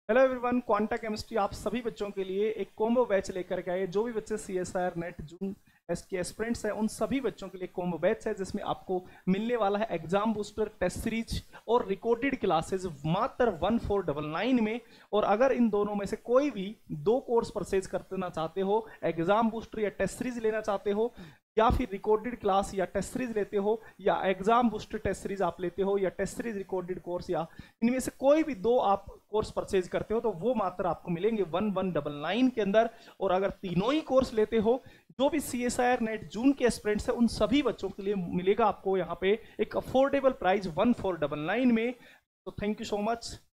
Hello everyone, quanta chemistry आप सभी बच्चों के लिए एक कॉम्बो बैच लेकर के आए। जो भी बच्चे सीएसआर नेट जून के एस्पिरेंट्स हैं उन सभी बच्चों के लिए कॉम्बो बैच है, जिसमें आपको मिलने वाला है एग्जाम बूस्टर, टेस्ट सीरीज और रिकॉर्डेड क्लासेस मात्र 1499 में। और अगर इन दोनों में से कोई भी दो कोर्स परचेज करना चाहते हो, एग्जाम बूस्टर या टेस्ट सीरीज लेना चाहते हो, या फिर रिकॉर्डेड क्लास या टेस्ट सीरीज लेते हो, या एग्जाम बूस्टर टेस्ट सीरीज आप लेते हो, या टेस्ट सीरीज रिकॉर्डेड कोर्स, या इनमें से कोई भी दो आप कोर्स परचेज करते हो तो वो मात्र आपको मिलेंगे 1199 के अंदर। और अगर तीनों ही कोर्स लेते हो, जो भी सीएसआईआर नेट जून के एस्पिरेंट्स है उन सभी बच्चों के लिए मिलेगा आपको यहाँ पे एक अफोर्डेबल प्राइस 1499 में। तो थैंक यू सो मच।